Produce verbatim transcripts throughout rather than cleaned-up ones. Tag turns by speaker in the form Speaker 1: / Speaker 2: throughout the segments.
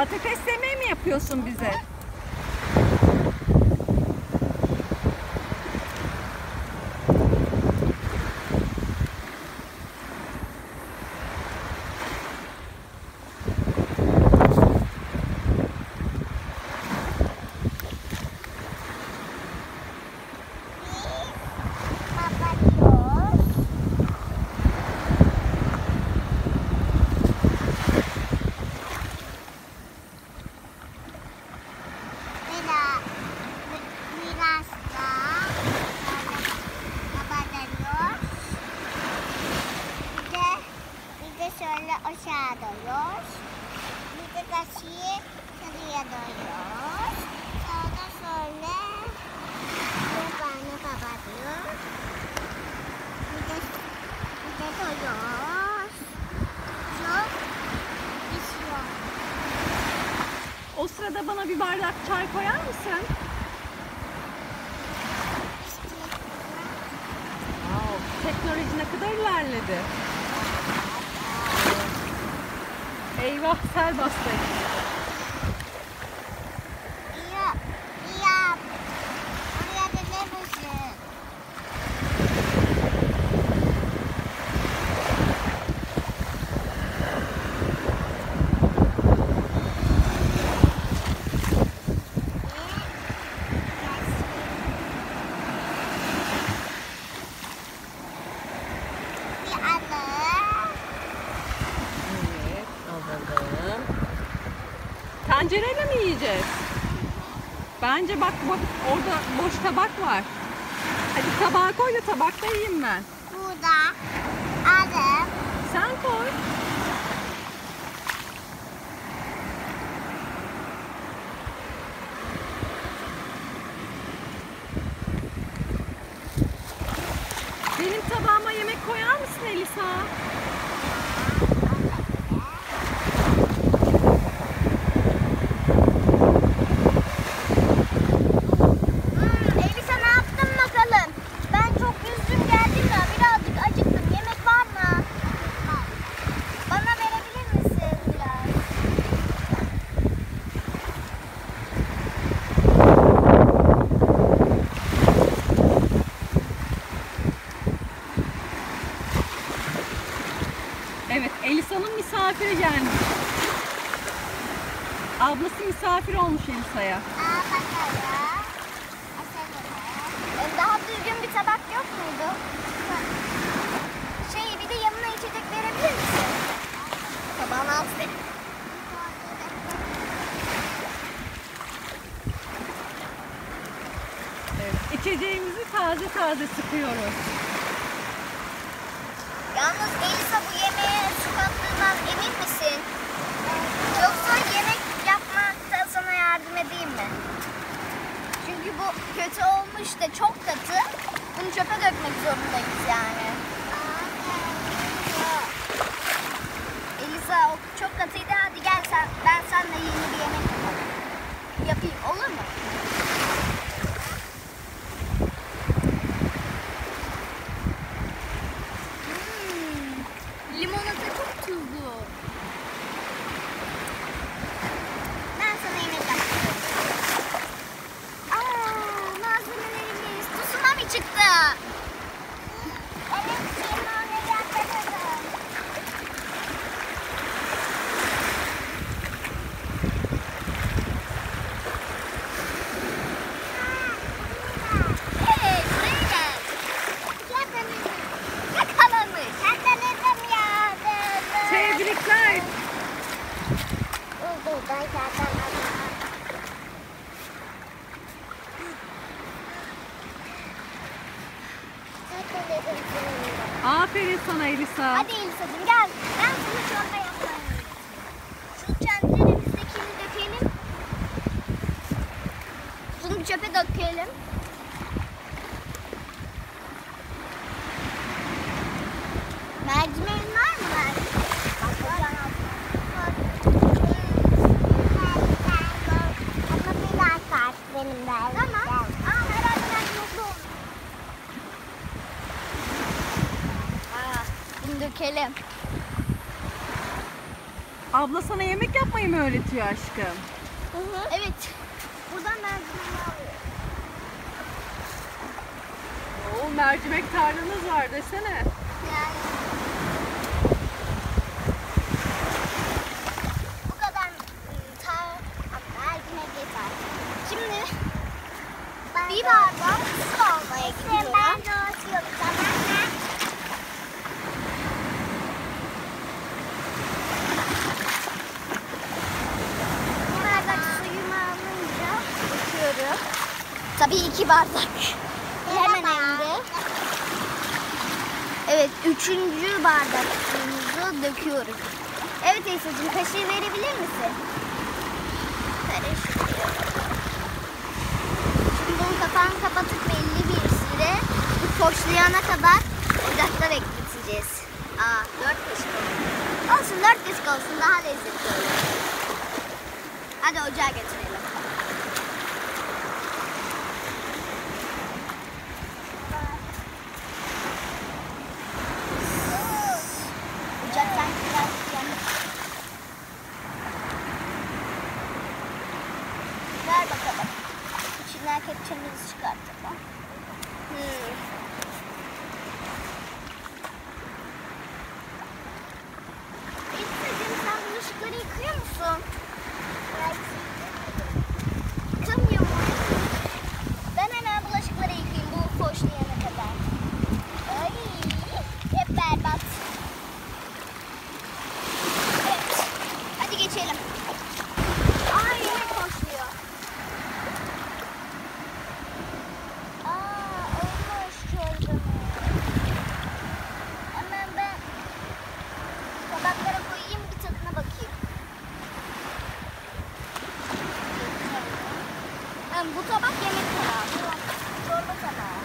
Speaker 1: Patates yemeği mi yapıyorsun bize?
Speaker 2: Şöyle aşağı doğru. Bir de kaşığı yukarıya doğru. Sonra şöyle kapağını kapatıyor. Bir de, bir de koyuyor. Çok pişiyor.
Speaker 1: O sırada bana bir bardak çay koyar mısın? Wow, teknoloji ne kadar ilerledi. Eyvah, sel bastı.
Speaker 2: Ya, ya. Oraya gelebilirsin. Bir adı.
Speaker 1: Tencereyle mi yiyeceğiz? Bence bak, bak orada boş tabak var. Hadi tabağa koy da tabakta yiyeyim ben.
Speaker 2: Burada adı.
Speaker 1: Sen koy. Benim tabağıma yemek koyar mısın Elisa? Evet, Elisa'nın misafiri gelmiş. Ablası misafir olmuş Elisa'ya.
Speaker 2: Aa bakalım. Daha düzgün bir tabak yok muydu? Şey, bir de yanına içecek verebilir misin? Tabağın altı.
Speaker 1: Evet, içeceğimizi taze taze sıkıyoruz.
Speaker 2: Yalnız Elisa, bu yemeğe su kattığından emin misin? Yoksa yemek yapmakta sana yardım edeyim mi? Çünkü bu kötü olmuş da çok katı. Bunu çöpe dökmek zorundayız yani. Elisa, o çok katıydı. Hadi gel sen, ben seninle yeni bir yemek yapayım. Yapayım, olur mu? Limonata çok tuzlu. Ben sana yemek yapıyorum. Aa, malzemelerimiz tuzuna mı çıktı? Evet, şimdi onu yapalım. Evet, buraya gel. Yakalamış. Yakaladım ya.
Speaker 1: Tebrikler. Aferin sana Elisa.
Speaker 2: Hadi Elisa'cığım gel. Ben sana çorba yapayım. Şu tenceremizdekini dökelim. Bunu bir çöpe dökelim. Mercimeğin var mı mercimek? Patlıcan benim de. Tamam. Aa, herhalde mercimekli olmuş. Aa, bunu dökelim.
Speaker 1: Abla sana yemek yapmayı mı öğretiyor aşkım?
Speaker 2: Hı hı. Evet. Buradan merdivenini alıyorum.
Speaker 1: Oo, mercimek tarlanız var desene.
Speaker 2: Yani. Bu kadar ıı, tar mercimek yeter. Şimdi bir bardak su almaya gidiyorum. Ben de atıyorum, tamam mı? Bir bardak suyumu alınca döküyorum. Tabii iki bardak. Hemen indi. Evet, üçüncü bardak suyumuzu döküyoruz. Evet Esra'cığım, kaşığı verebilir misin? Karıştırıyorum. Şimdi bunun kapağını kapatıp belli bir süre bu poşlayana kadar ocakta bekleteceğiz. Aa, dört kaşık olsun. Olsun, dört kaşık olsun, daha lezzetli olur. Hadi ocağa getirelim. Ocaktan biraz yanık. Ver bakalım. İçinden kepçemizi çıkartalım. Hmm. Esra'cığım, sen bulaşıkları yıkıyor musun? Evet. Yıkamıyor mu? Ben hemen bulaşıkları yıkayayım bu poşlayana kadar. Ay, hep berbat. Evet. Hadi geçelim. Ay, yemek koşuyor. Aa, olmuş çorbamı. Hemen ben tabaklara koyayım, bir tadına bakayım. Hem bu tabak yemek tabağı, bu çorba tabağı.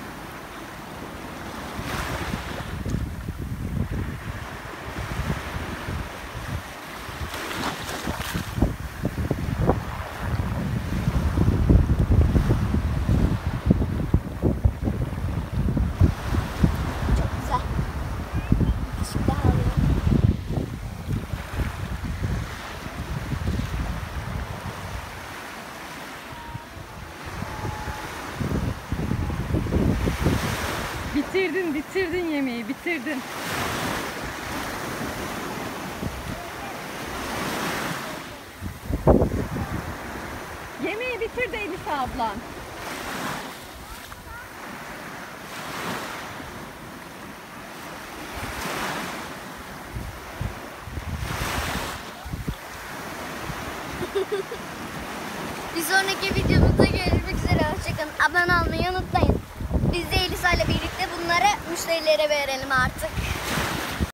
Speaker 2: Çok güzel. Şimdi daha alıyorum.
Speaker 1: Bitirdin, bitirdin yemeği, bitirdin. Yemeği bitirdi Elisa ablan.
Speaker 2: Bir sonraki videomuzda görüşmek üzere. Hoşçakalın. Abone olmayı unutmayın. Biz de Elisa ile birlikte bunları müşterilere verelim artık.